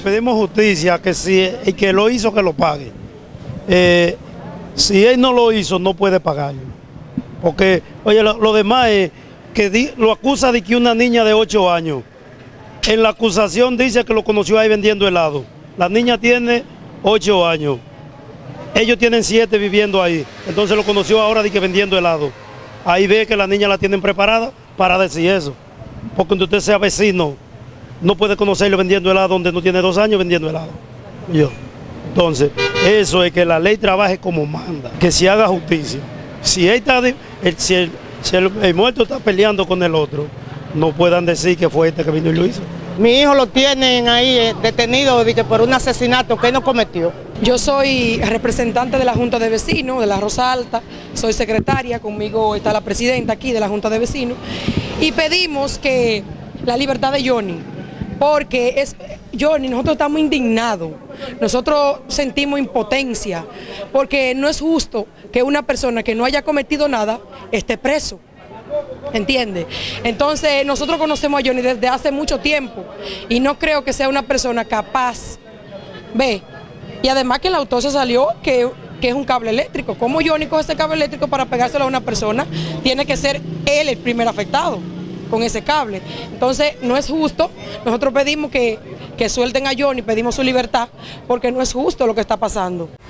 pedimos justicia, que si el que lo hizo, que lo pague. Si él no lo hizo, no puede pagarlo. Porque, oye, lo demás es que lo acusa de que una niña de 8 años, en la acusación dice que lo conoció ahí vendiendo helado. La niña tiene 8 años. Ellos tienen 7 viviendo ahí. Entonces lo conoció ahora de que vendiendo helado. Ahí ve que la niña la tienen preparada para decir eso. Porque cuando usted sea vecino, no puede conocerlo vendiendo helado donde no tiene 2 años vendiendo helado. Entonces, eso es que la ley trabaje como manda, que se haga justicia. Si el muerto está peleando con el otro, no puedan decir que fue este que vino y lo hizo. Mi hijo lo tienen ahí detenido por un asesinato que él no cometió. Yo soy representante de la Junta de Vecinos de la Rosa Alta, soy secretaria, conmigo está la presidenta aquí de la Junta de Vecinos, y pedimos que la libertad de Johnny, porque Johnny, nosotros estamos indignados, nosotros sentimos impotencia, porque no es justo que una persona que no haya cometido nada esté preso. ¿Entiende? Entonces nosotros conocemos a Johnny desde hace mucho tiempo y no creo que sea una persona capaz, ve, y además que el autor se salió que es un cable eléctrico. ¿Cómo Johnny coge ese cable eléctrico para pegárselo a una persona? Tiene que ser él el primer afectado con ese cable. Entonces no es justo, nosotros pedimos que suelten a Johnny, pedimos su libertad, porque no es justo lo que está pasando.